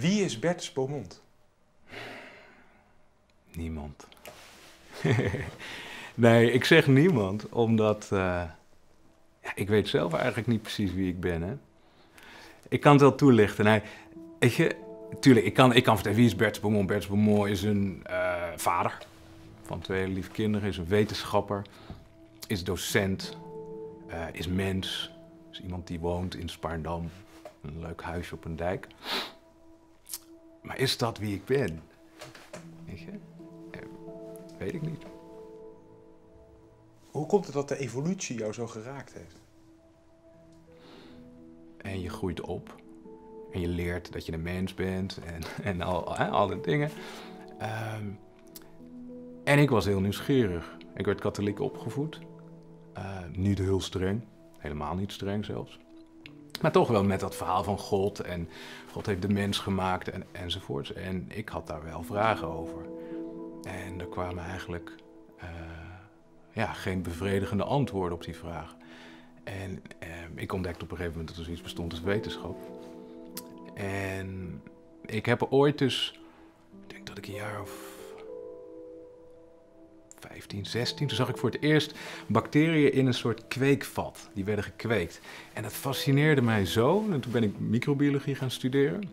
Wie is Bertus Beaumont? Niemand. Nee, ik zeg niemand, omdat ik weet zelf eigenlijk niet precies wie ik ben. Hè? Ik kan het wel toelichten. Nee, weet je, tuurlijk, ik kan vertellen wie is Bertus Beaumont. Bertus Beaumont is een vader van 2 lieve kinderen, is een wetenschapper, is docent, is mens, is iemand die woont in Spaarndam, een leuk huisje op een dijk. Maar is dat wie ik ben? Weet je? Weet ik niet. Hoe komt het dat de evolutie jou zo geraakt heeft? En je groeit op. En je leert dat je een mens bent en al die dingen. En ik was heel nieuwsgierig. Ik werd katholiek opgevoed. Niet heel streng. Helemaal niet streng zelfs. Maar toch wel met dat verhaal van God. En God heeft de mens gemaakt enzovoorts. En ik had daar wel vragen over. En er kwamen eigenlijk geen bevredigende antwoorden op die vraag. En ik ontdekte op een gegeven moment dat er zoiets bestond als wetenschap. En ik heb er ooit dus, ik denk dat ik een jaar of 15, 16, toen zag ik voor het eerst bacteriën in een soort kweekvat. Die werden gekweekt. En dat fascineerde mij zo. En toen ben ik microbiologie gaan studeren.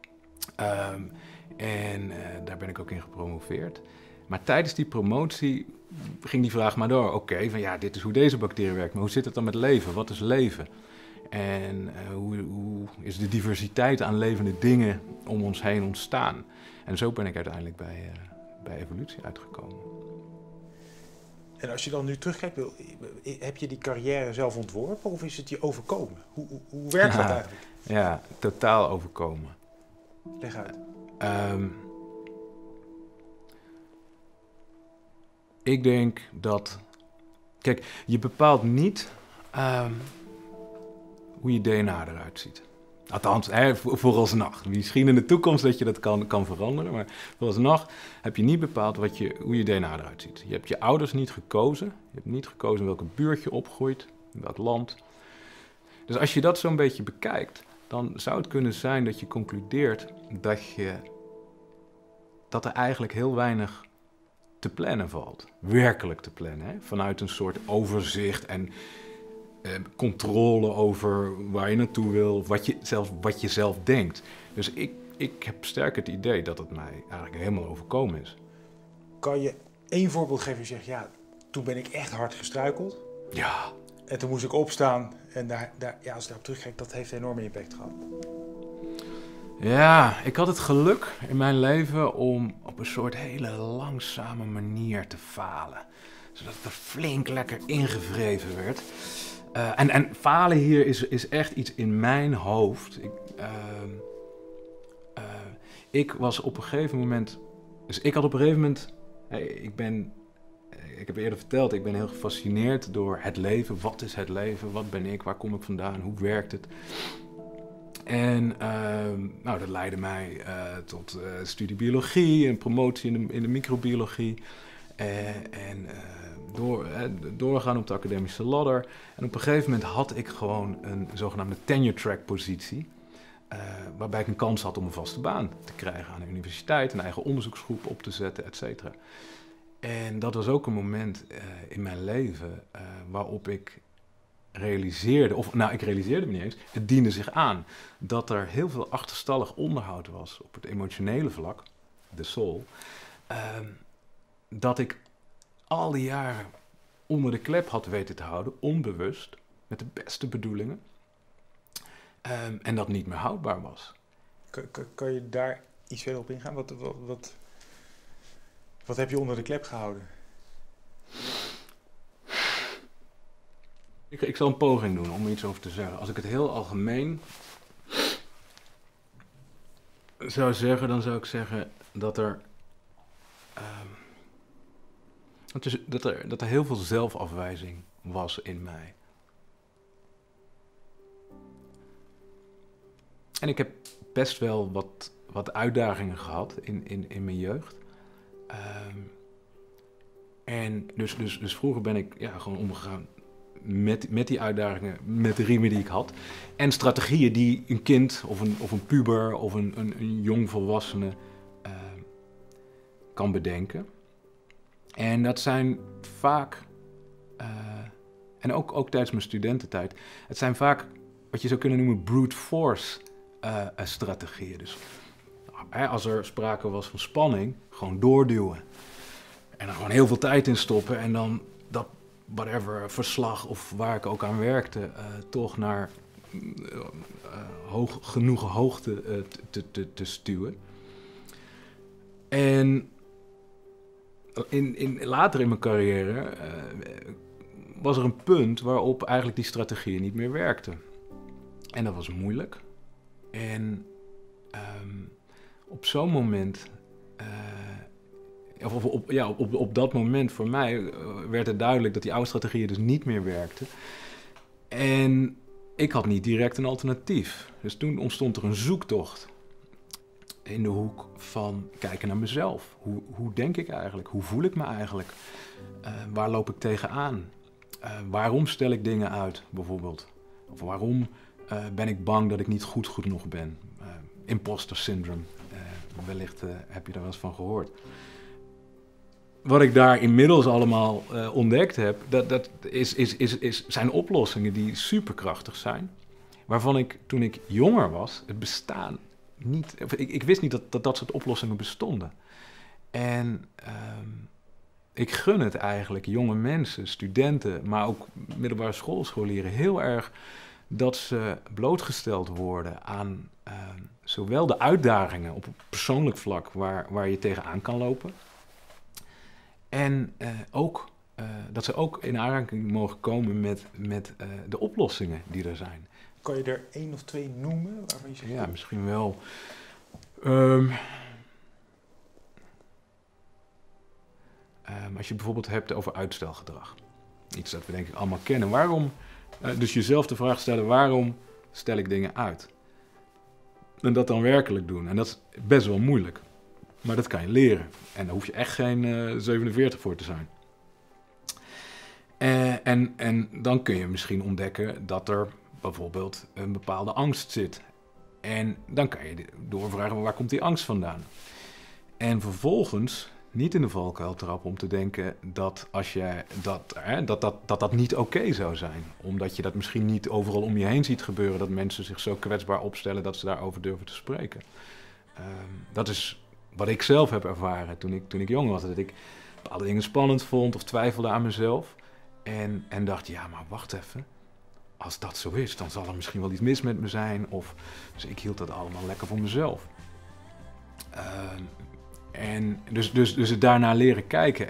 Daar ben ik ook in gepromoveerd. Maar tijdens die promotie ging die vraag maar door. Oké, van ja, dit is hoe deze bacterie werkt. Maar hoe zit het dan met leven? Wat is leven? En hoe is de diversiteit aan levende dingen om ons heen ontstaan? En zo ben ik uiteindelijk bij evolutie uitgekomen. En als je dan nu terugkijkt, heb je die carrière zelf ontworpen of is het je overkomen? Hoe werkt dat eigenlijk? Ja, totaal overkomen. Leg uit. Ik denk dat... Kijk, je bepaalt niet hoe je DNA eruit ziet. Althans, vooralsnog. Misschien in de toekomst dat je dat kan veranderen. Maar vooralsnog heb je niet bepaald hoe je DNA eruit ziet. Je hebt je ouders niet gekozen. Je hebt niet gekozen in welke buurt je opgroeit. In welk land. Dus als je dat zo'n beetje bekijkt, dan zou het kunnen zijn dat je concludeert dat er eigenlijk heel weinig te plannen valt. Werkelijk te plannen. Hè? Vanuit een soort overzicht en controle over waar je naartoe wil, of wat je zelf denkt. Dus ik heb sterk het idee dat het mij eigenlijk helemaal overkomen is. Kan je één voorbeeld geven en zeggen, ja, toen ben ik echt hard gestruikeld. Ja. En toen moest ik opstaan en als ik daarop terugkijk, dat heeft een enorme impact gehad. Ja, ik had het geluk in mijn leven om op een soort hele langzame manier te falen. Zodat het er flink lekker ingevreven werd. En falen hier is echt iets in mijn hoofd. Ik was op een gegeven moment... Dus ik had op een gegeven moment... Ik heb eerder verteld, ik ben heel gefascineerd door het leven. Wat is het leven? Wat ben ik? Waar kom ik vandaan? Hoe werkt het? En dat leidde mij tot studie biologie en promotie in de microbiologie. Doorgaan op de academische ladder. En op een gegeven moment had ik gewoon een zogenaamde tenure track positie. Waarbij ik een kans had om een vaste baan te krijgen aan de universiteit, een eigen onderzoeksgroep op te zetten, et cetera. En dat was ook een moment in mijn leven waarop ik realiseerde, ik realiseerde me niet eens, het diende zich aan, dat er heel veel achterstallig onderhoud was op het emotionele vlak, de soul, dat ik al die jaren onder de klep had weten te houden, onbewust, met de beste bedoelingen, en dat niet meer houdbaar was. Kan je daar iets verder op ingaan? Wat heb je onder de klep gehouden? Ik zal een poging doen om iets over te zeggen. Als ik het heel algemeen zou zeggen, dan zou ik zeggen dat er heel veel zelfafwijzing was in mij. En ik heb best wel wat uitdagingen gehad in mijn jeugd. En dus vroeger ben ik gewoon omgegaan met die uitdagingen, met de riemen die ik had. En strategieën die een kind of een puber of een jong volwassene kan bedenken. En dat zijn vaak, en ook tijdens mijn studententijd, het zijn vaak wat je zou kunnen noemen brute force strategieën. Dus als er sprake was van spanning, gewoon doorduwen. En er gewoon heel veel tijd in stoppen en dan dat whatever verslag of waar ik ook aan werkte, toch naar genoeg hoogte te stuwen. En later in mijn carrière was er een punt waarop eigenlijk die strategieën niet meer werkten. En dat was moeilijk. En op zo'n moment, op dat moment voor mij werd het duidelijk dat die oude strategieën dus niet meer werkten. En ik had niet direct een alternatief. Dus toen ontstond er een zoektocht in de hoek van kijken naar mezelf. Hoe denk ik eigenlijk? Hoe voel ik me eigenlijk? Waar loop ik tegenaan? Waarom stel ik dingen uit, bijvoorbeeld? Of waarom ben ik bang dat ik niet goed genoeg ben? Imposter syndrome. Wellicht heb je daar wel eens van gehoord. Wat ik daar inmiddels allemaal ontdekt heb, zijn oplossingen die superkrachtig zijn. Waarvan ik, toen ik jonger was, het bestaan niet... Ik wist niet dat soort oplossingen bestonden. En ik gun het eigenlijk jonge mensen, studenten, maar ook middelbare schoolscholieren heel erg dat ze blootgesteld worden aan zowel de uitdagingen op persoonlijk vlak waar je tegenaan kan lopen. En dat ze ook in aanraking mogen komen met de oplossingen die er zijn. Kan je er 1 of 2 noemen waarvan je zegt? Ja, misschien wel. Als je bijvoorbeeld hebt over uitstelgedrag. Iets dat we denk ik allemaal kennen. Dus jezelf de vraag stellen, waarom stel ik dingen uit? En dat dan werkelijk doen. En dat is best wel moeilijk. Maar dat kan je leren. En daar hoef je echt geen 47 voor te zijn. En dan kun je misschien ontdekken dat er bijvoorbeeld een bepaalde angst zit. En dan kan je doorvragen, waar komt die angst vandaan? En vervolgens niet in de valkuil trappen om te denken dat dat niet oké zou zijn. Omdat je dat misschien niet overal om je heen ziet gebeuren, dat mensen zich zo kwetsbaar opstellen dat ze daarover durven te spreken. Dat is wat ik zelf heb ervaren toen ik jong was. Dat ik bepaalde dingen spannend vond of twijfelde aan mezelf. En dacht, ja, maar wacht even. Als dat zo is, dan zal er misschien wel iets mis met me zijn. Dus ik hield dat allemaal lekker voor mezelf. Dus het daarna leren kijken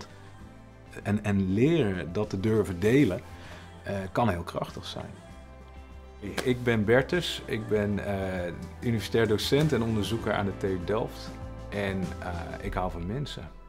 en leren dat te durven delen, kan heel krachtig zijn. Ik ben Bertus, ik ben universitair docent en onderzoeker aan de TU Delft. En ik hou van mensen.